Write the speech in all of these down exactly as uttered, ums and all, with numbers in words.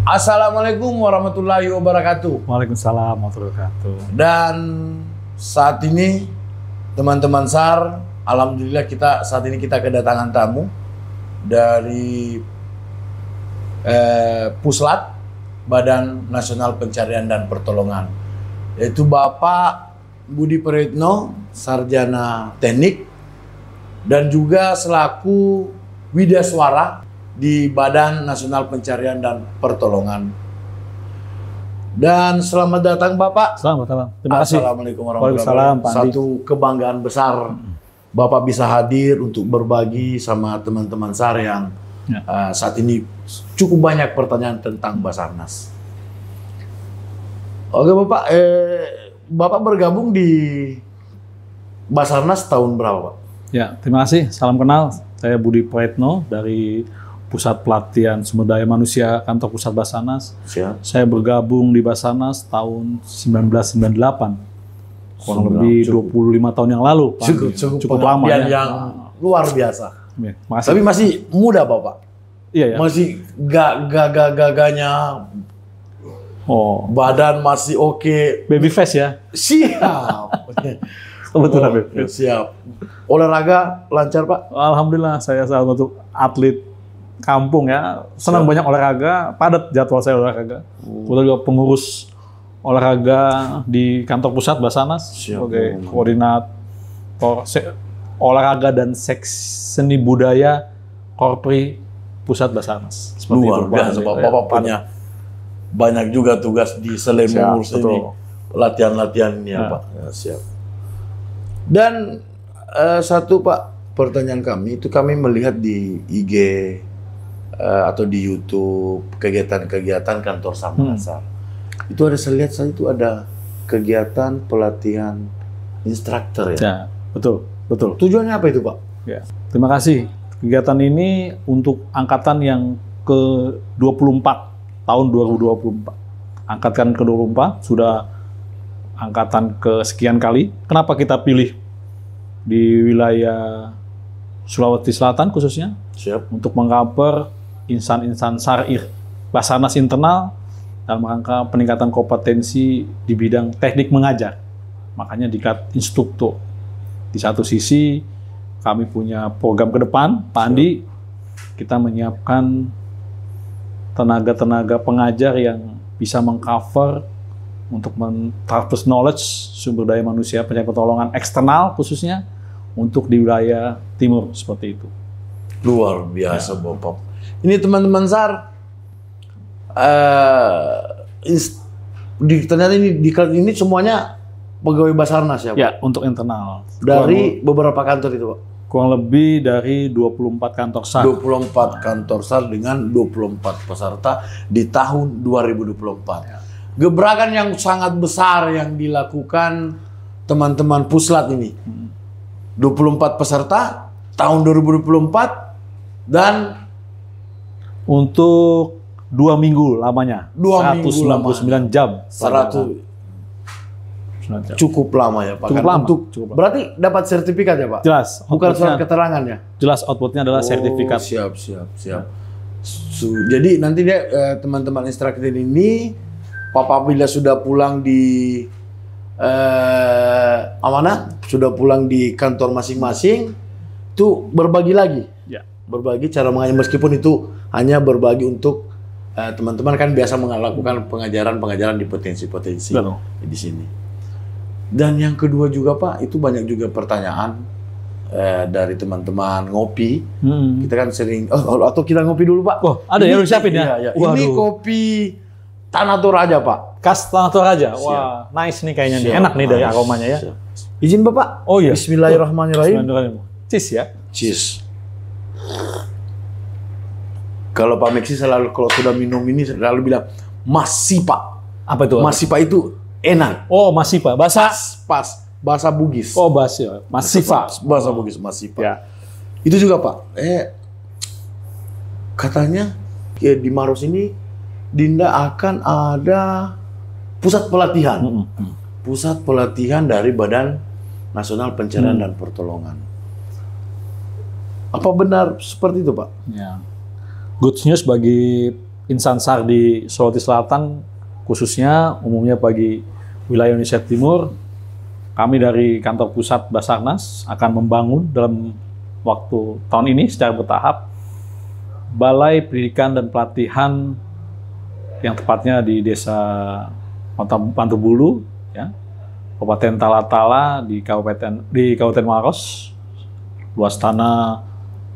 Assalamualaikum warahmatullahi wabarakatuh. Waalaikumsalam warahmatullahi wabarakatuh. Dan saat ini teman-teman S A R, alhamdulillah kita saat ini kita kedatangan tamu dari eh, Puslat Badan Nasional Pencarian dan Pertolongan, yaitu Bapak Budi Praetno, Sarjana Teknik dan juga selaku Widaswara di Badan Nasional Pencarian dan Pertolongan. Dan selamat datang Bapak. Selamat datang. Terima kasih. Assalamualaikum warahmatullahi Waalaikumsalam, wabarakatuh. Pak Andi. Satu kebanggaan besar Bapak bisa hadir untuk berbagi sama teman-teman S A R yang Ya. uh, saat ini cukup banyak pertanyaan tentang Basarnas. Oke Bapak, eh, Bapak bergabung di Basarnas tahun berapa Pak? Ya, terima kasih. Salam kenal. Saya Budi Praetno dari Pusat Pelatihan Sumber Daya Manusia Kantor Pusat Basarnas. Siap. Saya bergabung di Basarnas tahun seribu sembilan ratus sembilan puluh delapan. Kurang lebih Cukup. dua puluh lima tahun yang lalu. Pak. Cukup, cukup, Cukup lama pengabdian ya. yang luar biasa. Ya, makasih. Tapi masih muda Bapak. Iya ya. Masih gagah-gagahnya, Oh, badan masih oke. baby face ya. Siap. Betul, Oh, baby face. siap. Olahraga lancar Pak? Alhamdulillah saya salah satu atlet kampung ya. Senang Siap. banyak olahraga, padat jadwal saya olahraga. Kemudian juga pengurus olahraga di kantor pusat Basarnas Siap. sebagai koordinator se- olahraga dan seks seni budaya Korpri Pusat Basarnas. Seperti Luar itu, biasa Pak. Bapak, Ya, Bapak padat. punya banyak juga tugas di selain Siap, mengurus ini. betul. Latihan-latihan ini ya, Ya. Pak. Ya, siap. Dan eh, satu Pak, pertanyaan kami itu kami melihat di I G eh, atau di YouTube kegiatan-kegiatan kantor Samasa. Hmm. Itu ada saya lihat saya itu ada kegiatan pelatihan instruktur ya. Ya, betul, betul. Tujuannya apa itu Pak? Ya. Terima kasih. Kegiatan ini untuk angkatan yang ke dua puluh empat tahun dua ribu dua puluh empat. Angkatan ke dua puluh empat sudah angkatan ke sekian kali. Kenapa kita pilih di wilayah Sulawesi Selatan khususnya Siap. untuk mengcover insan-insan S A R I R Basarnas internal dalam rangka peningkatan kompetensi di bidang teknik mengajar. Makanya dikat instruktur. Di satu sisi kami punya program ke depan, Pak Andi, kita menyiapkan tenaga-tenaga pengajar yang bisa mengcover untuk men-transfer knowledge sumber daya manusia pencarian pertolongan eksternal khususnya untuk di wilayah timur seperti itu. Luar biasa Bapak. Ini teman-teman S A R, eh, ins- di, ternyata ini di ini semuanya pegawai Basarnas ya Pak? Ya, untuk internal. Dari beberapa kantor itu Pak? Kurang lebih dari dua puluh empat kantor S A R. dua puluh empat kantor S A R dengan dua puluh empat peserta di tahun dua ribu dua puluh empat. Ya. Gebrakan yang sangat besar yang dilakukan teman-teman Puslat ini. Hmm. dua puluh empat peserta tahun dua ribu dua puluh empat dan Untuk dua minggu lamanya. Dua minggu seratus sembilan puluh sembilan jam. seratus jam. cukup lama ya Pak. Cukup Kan lama, Untuk cukup lama. berarti dapat sertifikat ya Pak? Jelas. Bukan outputnya- surat keterangan ya? Jelas outputnya adalah Oh, sertifikat. Siap, siap, siap. Su- jadi nanti dia eh, teman-teman instruktur ini, Papa bila sudah pulang di eh, amanah, sudah pulang di kantor masing-masing, tuh berbagi lagi. Ya. Berbagi cara mengajar meskipun itu hanya berbagi untuk eh, teman-teman kan biasa melakukan pengajaran-pengajaran di potensi-potensi Betul. di sini. Dan yang kedua juga Pak, itu banyak juga pertanyaan eh, dari teman-teman ngopi. Hmm. Kita kan sering, oh, atau kita ngopi dulu Pak. Oh, ada ya, udah siapin ya? Iya, iya. Ini Waduh. kopi Tanah Toraja Pak. Khas Tanah Toraja. Siap. Wah, nice nih kayaknya nih. Siap, Enak nih dari nice. aromanya ya. Siap. Izin Bapak. Oh iya. Bismillahirrahmanirrahim. Bismillahirrahmanirrahim. Cheese ya. Cheers. Kalau Pak Meksi selalu kalau sudah minum ini selalu bilang masih Pak. Apa itu? Masih Pak itu enak. Oh, masih Pak. Bahasa Pas, pas. Bahasa Bugis. Oh, bahasa ya. Masih Pak. Bahasa Bugis masih Pak. Ya. Itu juga Pak. Eh katanya ya, di Maros ini Dinda akan ada pusat pelatihan. Mm-mm. Pusat pelatihan dari Badan Nasional Pencarian Hmm. dan Pertolongan. Apa benar seperti itu, Pak? Ya. Good news bagi insan S A R di Sulawesi Selatan, khususnya umumnya bagi wilayah Indonesia Timur, kami dari kantor pusat Basarnas akan membangun dalam waktu tahun ini secara bertahap Balai Pendidikan dan Pelatihan yang tepatnya di Desa Pantubulu, ya, Kabupaten Talatala di Kabupaten di Kabupaten Maros, luas tanah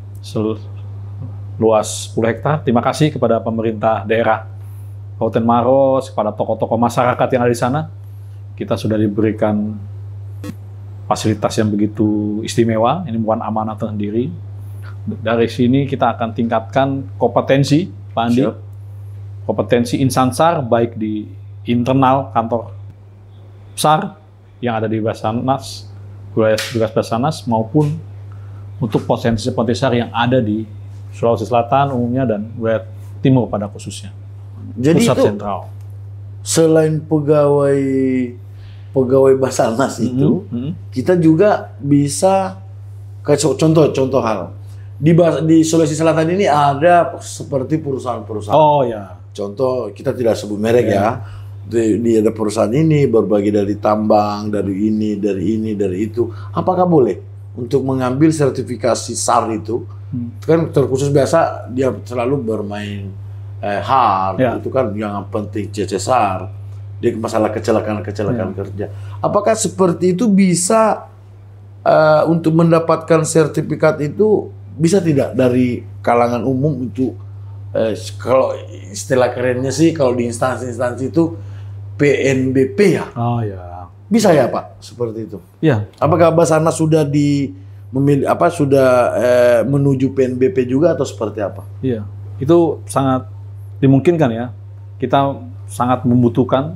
luas sepuluh hektar. Terima kasih kepada pemerintah daerah Kabupaten Maros, kepada tokoh-tokoh masyarakat yang ada di sana. Kita sudah diberikan fasilitas yang begitu istimewa. Ini bukan amanah tersendiri. Dari sini kita akan tingkatkan kompetensi, Pak Andi, Siap. kompetensi insan S A R baik di internal kantor S A R yang ada di Basarnas, wilayah tugas Basarnas, maupun untuk potensi-potensi S A R yang ada di Sulawesi Selatan umumnya dan wilayah timur pada khususnya. Jadi pusat itu sentral. Selain pegawai pegawai Basarnas mm-hmm. itu, mm-hmm. kita juga bisa kayak contoh-contoh hal di di Sulawesi Selatan ini ada seperti perusahaan-perusahaan. Oh ya. Contoh kita tidak sebut merek yeah. ya. Di, di ada perusahaan ini berbagi dari tambang, dari ini, dari ini, dari itu. Apakah boleh untuk mengambil sertifikasi S A R itu? Hmm. Kan terkhusus biasa dia selalu bermain eh, hard, ya. Itu kan yang penting C C S A R, dia masalah kecelakaan-kecelakaan ya. kerja. Apakah seperti itu bisa uh, untuk mendapatkan sertifikat itu bisa tidak dari kalangan umum itu eh, kalau istilah kerennya sih kalau di instansi-instansi itu P N B P ya? Oh ya. Bisa ya Pak seperti itu? Ya. Apakah Basarnas sudah di memilih apa sudah eh, menuju P N B P juga atau seperti apa? Iya, itu sangat dimungkinkan ya. Kita sangat membutuhkan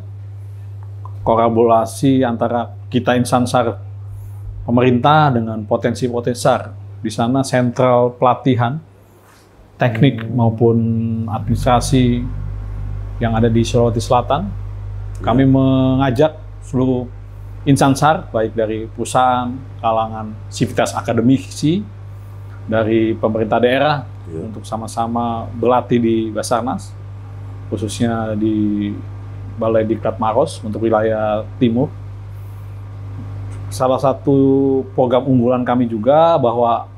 kolaborasi antara kita insan S A R pemerintah dengan potensi-potensi S A R. Di sana sentral pelatihan teknik hmm. maupun administrasi yang ada di Sulawesi Selatan. Kami mengajak seluruh insan S A R, baik dari perusahaan, kalangan sivitas akademisi, dari pemerintah daerah, yeah. untuk sama-sama berlatih di Basarnas, khususnya di Balai Diklat Maros untuk wilayah timur. Salah satu program unggulan kami juga bahwa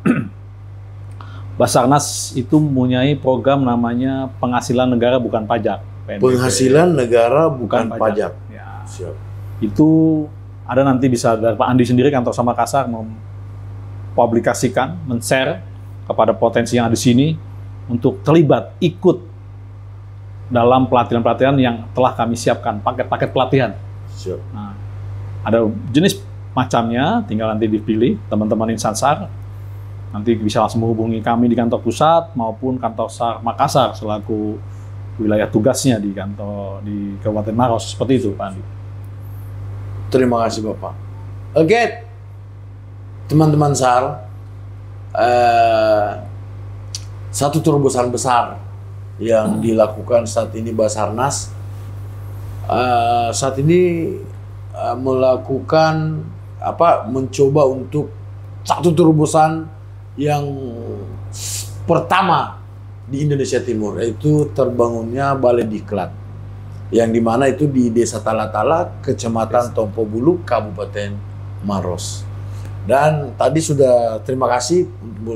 Basarnas itu mempunyai program namanya Penghasilan Negara Bukan Pajak. P N B P. Penghasilan Negara Bukan, Bukan Pajak. Pajak. Ya. Siap. Itu ada nanti bisa dari Pak Andi sendiri kantor sama Kasar mempublikasikan, men-share kepada potensi yang ada di sini untuk terlibat ikut dalam pelatihan-pelatihan yang telah kami siapkan, paket-paket pelatihan. Siap. Nah, ada jenis macamnya, tinggal nanti dipilih teman-teman insan S A R. Nanti bisa langsung menghubungi kami di kantor pusat maupun kantor S A R Makassar selaku wilayah tugasnya di kantor di Kabupaten Maros, seperti itu Pak Andi. Terima kasih Bapak. Oke, teman-teman S A R, eh, satu terobosan besar yang dilakukan saat ini Basarnas, eh, saat ini eh, melakukan apa? Mencoba untuk satu terobosan yang pertama di Indonesia Timur, yaitu terbangunnya Balai Diklat, yang dimana itu di Desa Talatala, Kecamatan Tompo Bulu, Kabupaten Maros. Dan tadi sudah terima kasih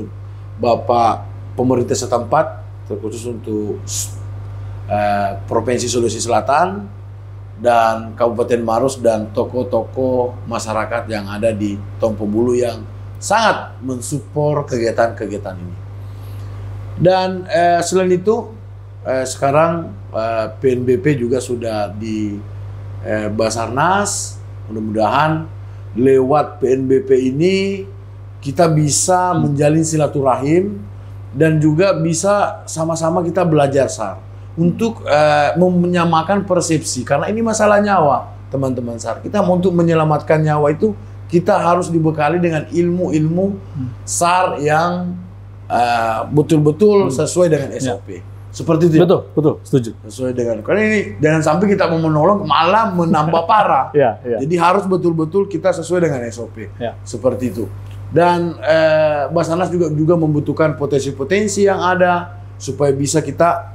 Bapak pemerintah setempat, terkhusus untuk eh, Provinsi Sulawesi Selatan dan Kabupaten Maros dan tokoh-tokoh masyarakat yang ada di Tompo Bulu yang sangat mensupport kegiatan-kegiatan ini. Dan eh, selain itu, eh, sekarang eh, P N B P juga sudah di eh, Basarnas. Mudah-mudahan lewat P N B P ini kita bisa menjalin silaturahim dan juga bisa sama-sama kita belajar S A R untuk eh, menyamakan persepsi, karena ini masalah nyawa, teman-teman S A R. Kita untuk menyelamatkan nyawa itu kita harus dibekali dengan ilmu-ilmu S A R yang betul-betul uh, sesuai dengan S O P. Ya. Seperti itu. Betul, ya? Betul, setuju. Sesuai dengan, karena ini jangan sampai kita mau menolong malah menambah parah. Ya, ya. Jadi harus betul-betul kita sesuai dengan S O P. Ya. Seperti itu. Dan eh, Basarnas juga juga membutuhkan potensi-potensi yang ada supaya bisa kita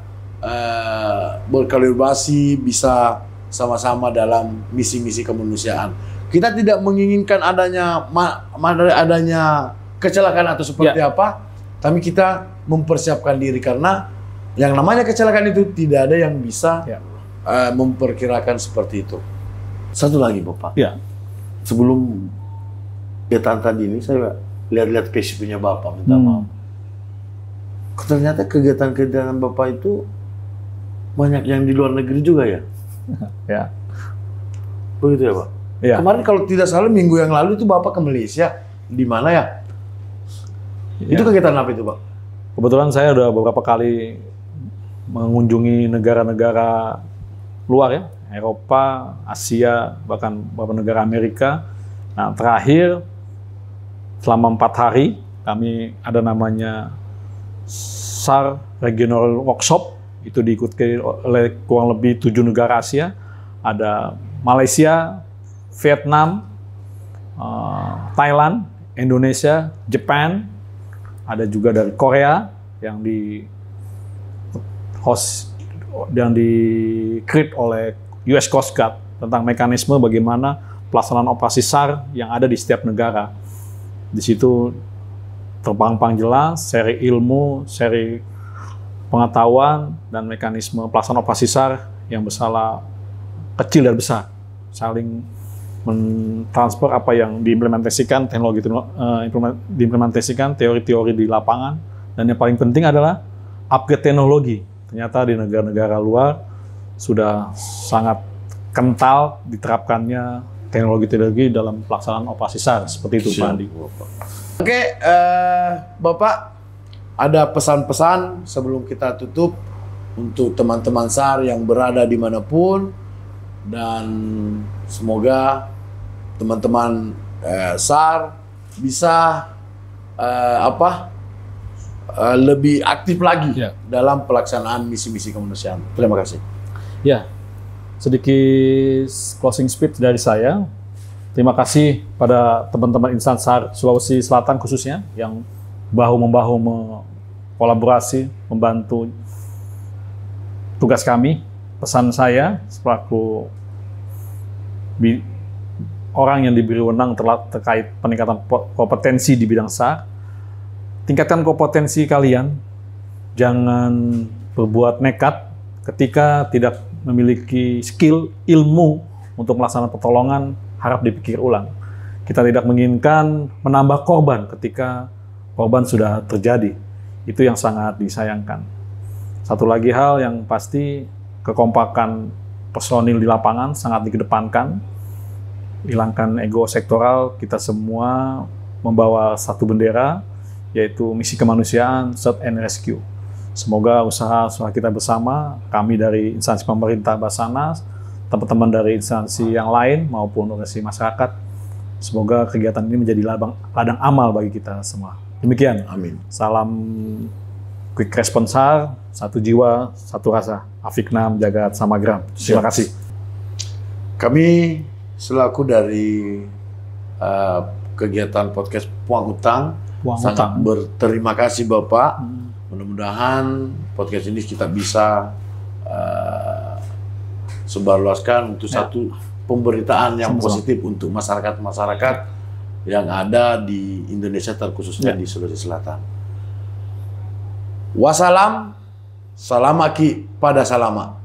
uh, berkolaborasi, bisa sama-sama dalam misi-misi kemanusiaan. Kita tidak menginginkan adanya ma adanya kecelakaan atau seperti ya. apa, tapi kita mempersiapkan diri karena yang namanya kecelakaan itu tidak ada yang bisa ya. uh, memperkirakan seperti itu. Satu lagi Bapak, ya. sebelum kegiatan tadi ini saya lihat-lihat Facebooknya Bapak, minta hmm. maaf. Ternyata kegiatan-kegiatan Bapak itu banyak yang di luar negeri juga ya? Ya. Begitu ya Pak? Ya. Kemarin kalau tidak salah minggu yang lalu itu Bapak ke Malaysia. Di mana ya? ya? Itu kegiatan apa itu Pak? Kebetulan saya udah beberapa kali mengunjungi negara-negara luar ya. Eropa, Asia, bahkan beberapa negara Amerika. Nah terakhir, selama empat hari, kami ada namanya S A R Regional Workshop. Itu diikuti oleh kurang lebih tujuh negara Asia. Ada Malaysia, Vietnam, uh, Thailand, Indonesia, Jepang, ada juga dari Korea yang di host yang di create oleh U S Coast Guard tentang mekanisme bagaimana pelaksanaan operasi S A R yang ada di setiap negara. Di situ terpampang jelas seri ilmu, seri pengetahuan dan mekanisme pelaksanaan operasi S A R yang berskala kecil dan besar, saling mentransfer apa yang diimplementasikan, teknologi uh, diimplementasikan, teori-teori di lapangan, dan yang paling penting adalah upgrade teknologi. Ternyata di negara-negara luar sudah sangat kental diterapkannya teknologi-teknologi dalam pelaksanaan operasi S A R seperti itu, Pak Andi. Oke, uh, Bapak, ada pesan-pesan sebelum kita tutup untuk teman-teman S A R yang berada dimanapun, dan semoga teman-teman uh, S A R bisa uh, apa uh, lebih aktif lagi ya. dalam pelaksanaan misi-misi kemanusiaan. Terima kasih. Ya, sedikit closing speech dari saya. Terima kasih pada teman-teman insan S A R Sulawesi Selatan khususnya yang bahu-membahu kolaborasi membantu tugas kami. Pesan saya selaku orang yang diberi wewenang terkait peningkatan kompetensi di bidang S A R, tingkatkan kompetensi kalian, jangan berbuat nekat ketika tidak memiliki skill, ilmu untuk melaksanakan pertolongan, harap dipikir ulang. Kita tidak menginginkan menambah korban ketika korban sudah terjadi. Itu yang sangat disayangkan. Satu lagi hal yang pasti, kekompakan personil di lapangan sangat dikedepankan. Hilangkan ego sektoral, kita semua membawa satu bendera, yaitu misi kemanusiaan, Search and Rescue. Semoga usaha-usaha kita bersama, kami dari instansi pemerintah Basarnas, teman-teman dari instansi yang lain maupun organisasi masyarakat, semoga kegiatan ini menjadi ladang, ladang amal bagi kita semua. Demikian. Amin. Salam Quick Response S A R, satu jiwa, satu rasa. Afiknam Jagat Samagram. Terima kasih. Kami selaku dari uh, kegiatan podcast Puang Utang, Puang sangat Utang. berterima kasih Bapak. Hmm. Mudah-mudahan podcast ini kita bisa uh, sebarluaskan untuk ya. satu pemberitaan yang Sama-sama. positif untuk masyarakat-masyarakat yang ada di Indonesia, terkhususnya ya. di Sulawesi Selatan. Wassalam, salam aki pada salama.